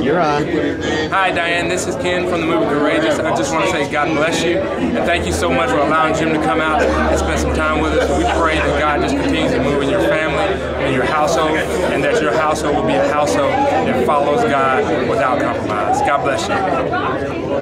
You're on. Hi, Diane. This is Ken from the movie Courageous. I just want to say God bless you, and thank you so much for allowing Jim to come out and spend some time with us. We pray that God just continues to move in your family and your household, and that your household will be a household that follows God without compromise. God bless you.